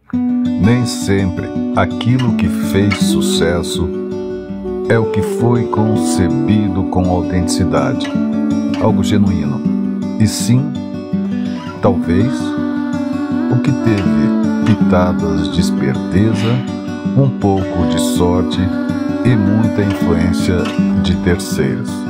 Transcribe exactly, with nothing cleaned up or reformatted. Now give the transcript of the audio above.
Nem sempre aquilo que fez sucesso é o que foi concebido com autenticidade, algo genuíno, e sim, talvez, o que teve pitadas de esperteza, um pouco de sorte e muita influência de terceiros.